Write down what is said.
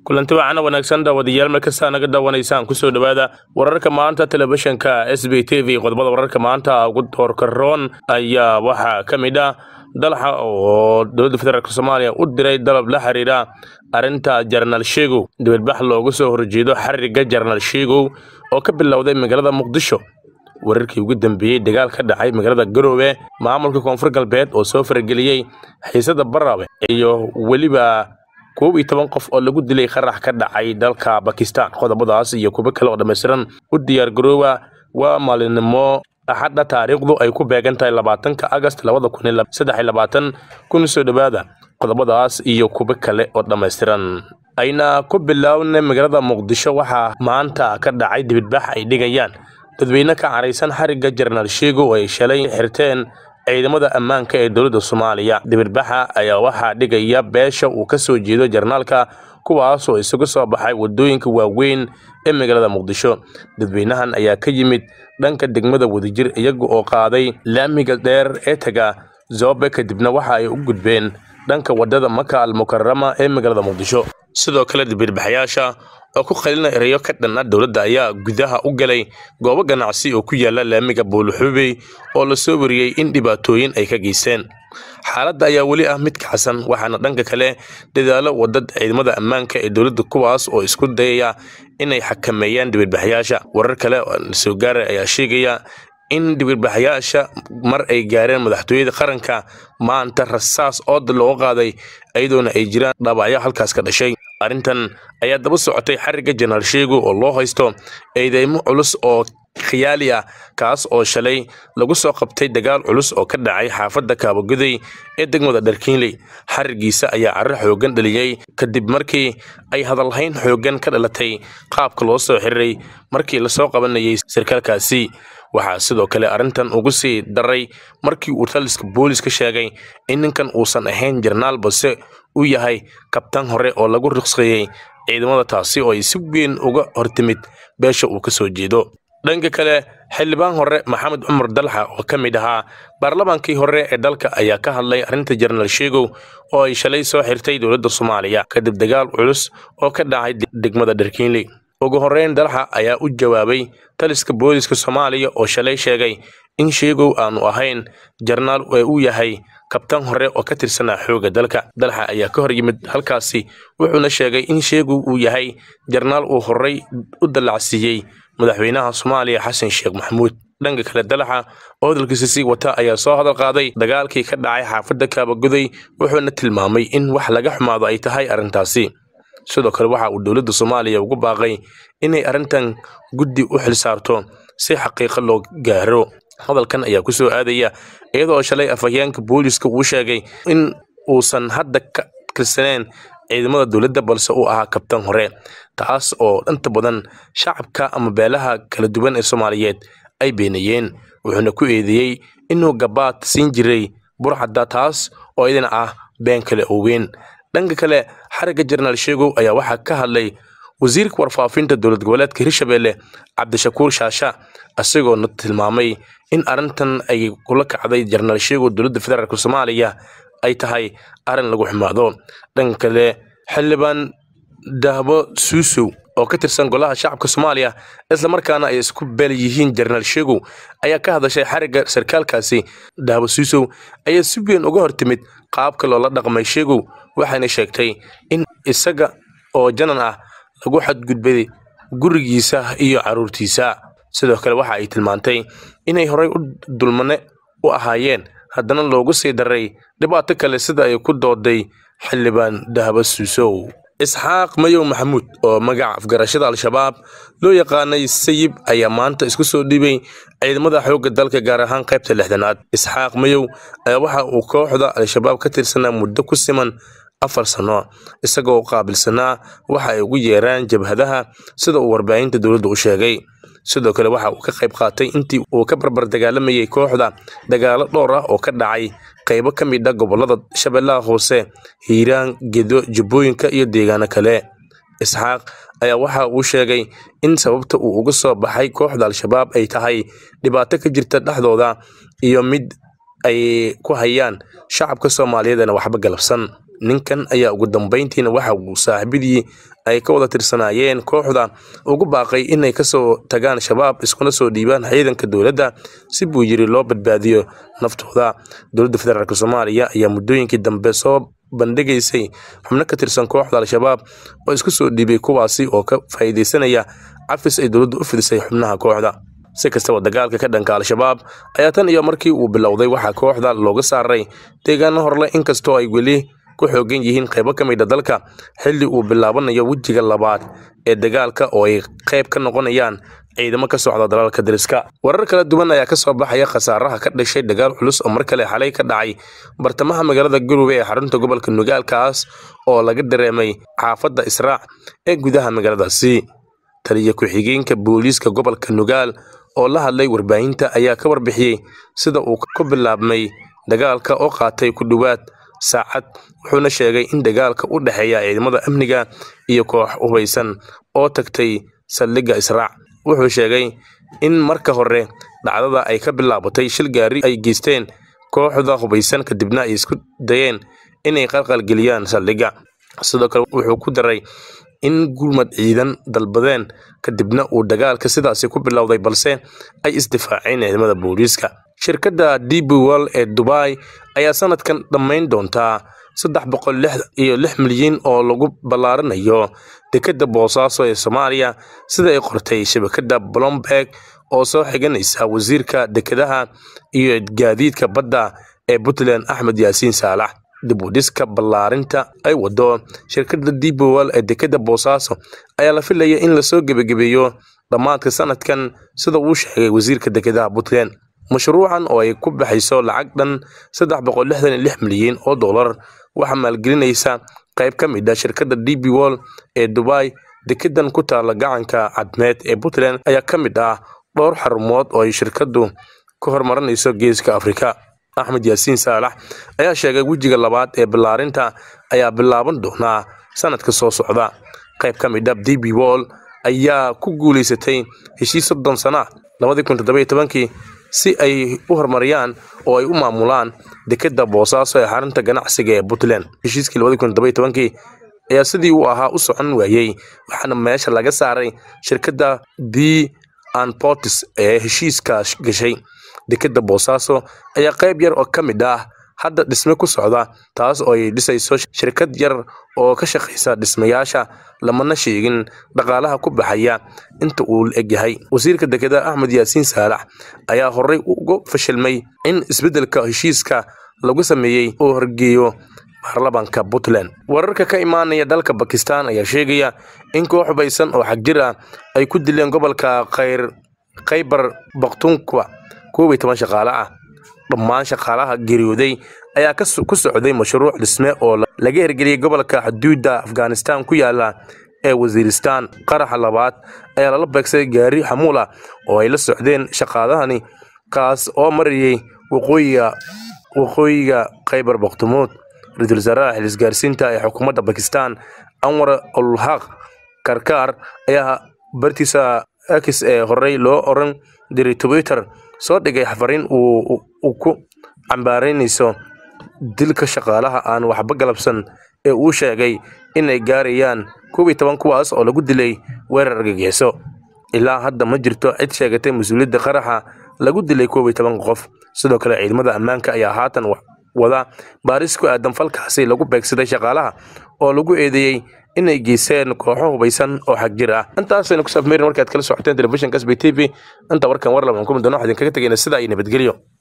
kulanti wacan wanaagsan daawadayaal markasta naga daawanaysaan ku soo dhawaada wararka maanta telefishinka SBTV qodobada wararka maanta ugu doorkaroon ayaa waxa kamid ah dalxa oo dowladda federaalka Soomaaliya u diray dalab la xiriira arinta General Sheego dibadbax loogu soo horjeedo xariga General Sheego oo ka bilowday magaalada Muqdisho wararkii ugu dambeeyay dagaal ka dhacay magaalada Garowe maamulka Koonfur Galbeed oo soo farageliyay xiisada Barawe iyo waliba 12 qof oo lagu dilay qarax ka dhacay dalka Pakistan qodobadaas iyo kuba kale oo dhameystiran u diyaar garoowa waa maalinimo axadda taariikhdu ay ku beegantahay 20 August 2023 kun soo dhawaada qodobadaas iyo kuba kale oo dhameystiran ayna ku bilaawna magaalada Muqdisho waxa maanta ka dhacay dibadbax ay dhigayaan dadweyne ka careysan xariga General Sheego oo ay shalay xirteen ciidamada ammaanka ee dowladda Soomaaliya dibadbaxa ayaa waxa dhigaya beesha uu ka soo jeedo jarnaalka kuwaas oo isugu soo baxay wadooyinka waaweyn ee magaalada Muqdisho dadweynahan ayaa ka yimid dhanka degmada Wadajir iyaga oo qaaday laamiga dheer ee taga Zobe kadibna waxa ay u gudbeen dhanka wadada Maka al-Mukarrama ee magaalada Muqdisho sidoo kale dibadbaxayaasha oo ku qalina erayo ka dhan ah dowladda ayaa gudaha u galay goobo ganacsi oo ku yaala laamiga Boolxubey oo la soo wariyay in dhibaatooyin ay ka geysteen xaaladda ayaa wali ah mid kacsan waxaana dhanka kale dadaalo wadada ciidamada ammaanka ee dowladda kuwaas oo isku dayaya inay xakameeyaan dibadbaxayaasha warar kale oo soo gaaray ayaa sheegaya in dibadbaxayaasha mar ay gaareen madaxtooyada qaranka maanta rasaas oo loo qaaday ayadoona ay jiraan dhaawacyo halkaas ka dhashay arintan ayaa daba socotay xariga General Sheego oo loo haysto eedeymo culus oo khiyaali ah kaas oo shalay lagu soo qabtay dagaal culus oo ka dhacay xaafadda Kaabaguday ee degmada Dharkiinley xarigiisa ayaa carro xoogan dhaliyay kadib markii ay hadalhayn xoogan ka dhalatay qaabka loo soo xiray markii la soo qabanayay sarkaalkaasi waxa sidoo kale arintan ugu sii daray markii uu taliska booliska sheegay in ninkan uusan ahayn jarnaal balse uu yahay kabtan hore oo lagu ruqsayay ciidamada taasi oo ay si weyn uga hortimid beesha uu ka soo jeedo dhanka kale xildhibaan hore Maxamed Umar Dalxa oo kamid ahaa baarlamaankii hore ee dalka ayaa ka hadlay arinta General Sheego oo ay shalay soo xirtay dowladda Soomaaliya kadib dagaal culus oo ka dhacay degmada Dharkiinley ugu horeyn Dalxa ayaa u jawaabay taliska booliska Soomaaliya oo shalay sheegay in Sheego aanu ahayn jarnaal oo uu yahay kabtan hore oo ka tirsan xooga dalka Dalxa ayaa ka hor yimid halkaasi wuxuuna sheegay in Sheego uu yahay jarnaal uu horay u dalacsiyay madaxweynaha Soomaaliya Xasan Sheekh Maxamuud dhanka kale Dalxa oo dalkiisa si wata ayaa soo hadal qaaday dagaalkii ka dhacay xaafadda Kaabaguday wuxuuna tilmaamay in wax laga xumaado ay tahay arintaasi sidoo kale waxa uu dowladda Soomaaliya ugu baaqay inay arintan guddi u xil saarto si xaqiiqo loo gaaro hadalkan ayaa ku soo aadaya iyadoo shalay afhayeenka booliska uu sheegay in uusan hadda ka tirsaneen ciidamada dowladda balse uu ahaa kabtan hore taas oo inta badan shacabka ama beelaha kala duwan ee Soomaaliyeed ay beenayeen wuxuuna ku eedeeyay inuu gabaad siin jiray burxadda taas oo idin ah been kale oo weyn dhanka kale xariga General Sheego ayaa waxa ka hadlay wasiirka warfaafinta dowlad goboleedka Hirshabelle Cabdishakuur Shaasha asagoo tilmaamay in arintan ay kula kacday General Sheego dowladda federaalka Soomaaliya ay tahay arin lagu xumaado dhanka kale xildhibaan Dahabo Suusow oo ka tirsan golaha shacabka Soomaaliya isla markaana ay isku beel yihiin General Sheego ayaa ka hadashay xariga sarkaalkaasi Dahabo Suusow ayaa si weyn uga hortimid qaabka loola dhaqmay Sheego waxayna sheegtay in isaga oo janan ah lagu xadgudbay gurigiisa iyo caruurtiisa sidoo kale waxa ay tilmaantay inay horay u dulmane u ahaayeen haddana loogu sii daray dhibaato kale sida ay ku dooday xildhibaan Dahabo Suusow Isxaaq Mayow Maxamuud oo magaca afgarashada al-shabaab loo yaqaanay Sayib ayaa maanta isku soo dhibay ciidamada xoogga dalka gaar ahaan qaybta 6aad Isxaaq Mayow ayaa waxa uu kooxda al-shabaab ka tirsanaa muddo ku siman 4 sano isagoo qaabilsanaa waxa ay ugu yeeraan jabhadaha sida uu warbaahinta dowladda u sheegay sidoo kale waxa uu ka qayb qaatay intii uu ka barbar dagaalamayay kooxda dagaalo dhowr ah oo ka dhacay qaybo ka mid ah gobolada Shabeellaha Hoose Hiiraan Gedo Jubbooyinka iyo deegaano kale Isxaaq ayaa waxa uu sheegay in sababta uu uga soo baxay kooxda al-shabaab ay tahay dhibaato ka jirta dhaxdooda iyo mid ay ku hayaan shacabka Soomaaliyeed waxba galabsan ninkan ayaa ugu dambeyntiina waxa uu saaxiibadii ay ka wada tirsanaayeen kooxda ugu baaqay inay ka soo tagaan shabaab iskuna soo dhiibaan ciidanka dowladda si buu yiri loo badbaadiyo naftooda. Dowladda Federaalka Soomaaliya ayaa muddooyinkii dambe soo bandhigaysay xubno ka tirsan kooxda Al-Shabaab oo isku soo dhiibay kuwaasi oo ka faa'iideysanaya cafis ay dowladdu u fidisay xubnaha kooxda. Si kastaba dagaalka ka dhanka Al-Shabaab ayaa tan iyo markii uu bilowday waxaa kooxda looga saaray deegaano horle inkastoo ay weli ku xoogan yihiin qaybo ka mid ah dalka xilli uu bilaabanayo wejiga labaad ee dagaalka oo ay qayb ka noqonayaan ciidamo ka socda dalalka dariska. Warar kala duwan ayaa ka soo baxaya khasaaraha ka dhashay dagaal culus oo mar kale xalay ka dhacay bartamaha magaalada Garowe ee xarunta gobolka Nugaal kaas oo laga dareemay xaafadda Israac ee gudaha magaaladaasi. Taliye ku-xigeenka booliiska gobolka Nugaal oo la hadlay warbaahinta ayaa ka warbixiyay sida uu ku bilaabmay dagaalka oo qaatay ku dhawaad saacad, wuxuuna sheegay in dagaalka u dhaxeeya ciidamada amniga iyo koox hubeysan oo tagtay saldhigga Israac. Wuxuu sheegay in marka hore dhacdada ay ka bilaabatay shil gaari ay geysteen kooxda hubeysan kadibna ay isku dayeen inay qalqal geliyaan saldhigga. Sidoo kale wuxuu ku daray in gurmad ciidan dalbadeen kadibna uu dagaalka sidaasi ku bilowday balse ay isdifaaceen ciidamada booliiska. Shirkadda DP World ee Dubai ayaa sanadkan dhammayn doonta 306 milyan oo lagu ballaarinayo dekedda Boosaaso ee Soomaaliya sida ay qortay shabakadda Bloomberg oo soo xiganaysa wasiirka dekedaha iyo gaadiidka badda ee Puntland Axmed Yaasiin Saalax. Dib u dhiska ballaarinta ay wado shirkadda DP World ee dekedda Boosaaso ayaa la filayay in la soo gabagabeeyo dhammaadka sanadkan sida uu sheegay wasiirka dekedaha Puntland. Mashruucan oo ay ku baxayso lacag dhan 366 milyan oo dollar waxa maalgelinaysa qayb ka mid ah shirkadda DP World ee Dubai. Dekedan ku taala gacanka cadmeed ee Puntland ayaa ka mid ah dhowr xarumood oo ay shirkaddu ka hormarinayso geeska Afrika. Axmed Yaasiin Saalax ayaa sheegay wejiga labaad ee ballaarinta ayaa bilaaban doona sanadka soo socda. Qayb ka mid ah DP World ayaa ku guuleysatay heshiis 30 sano 2017 si ay u horumariyaan oo ay u maamulaan dekedda Boosaaso ee xarunta ganacsiga ee Puntland. Heshiiskii 2017 ayaa sidii uu ahaa u socon waayay waxaana meesha laga saaray shirkadda Ports ee heshiiska gashay. Dekedda Boosaaso ayaa qayb yar oo ka mid ah hadda dhisme ku socda taas oo ay dhisayso shirkad yar oo ka shaqeysa dhismayaasha lamana sheegin dhaqaalaha ku baxaya inta uu eg yahay. Wasiirka dekedaha Axmed Yaasiin Saalax ayaa horey uga fashilmay in isbedelka heshiiska lagu sameeyay oo horgeeyo baarlamaanka Puntland. Wararka ka imaanaya dalka Pakistan ayaa sheegaya in koox hubeysan oo xagjir ah ay ku dileen gobolka Khyber Pakhtunkhwa 12 shaqaale ah. Dhammaan shaqaalaha geeriyooday ayaa ku socday mashruuc dhisme oo laga hirgeliyay gobolka xuduudda Afghanistan ku yaala ee Waziristan. Qaraxa labaad ayaa lala beegsaday gaari xamuul ah oo ay la socdeen shaqaalahani kaas oo marayay waqooyiga Khyber Pakhtunkhwa. Ra'iisul Wasaaraha xilgaarsiinta ee xukuumadda Pakistan Anwar ul-Haq Karkar ayaa bartiisa X ee horey loo oran diray Twitter soo dhigay xafariin uu ku cambaaraynayso dilka shaqaalaha aan waxba galabsan ee uu sheegay inay gaarayaan 12 kuwaas oo lagu dilay weerar argagixiso. Ilaa hadda ma jirto cid sheegatay mas'uuliyadda qaraxa lagu dilay 12 qof. Sidoo kale ciidamada ammaanka ayaa haatan wada baaris ku aadan falkaasi lagu beegsaday shaqaalaha oo lagu eedeeyay inay geyseen kooxo hubeysan oo xagjir ah. Intaasaynu ku safmeerin markaad kala socoteen telefishinka SB TV. Inta warkan war laban kuma doono waxaan kaga tagaynaa sida ay nabadgelyo.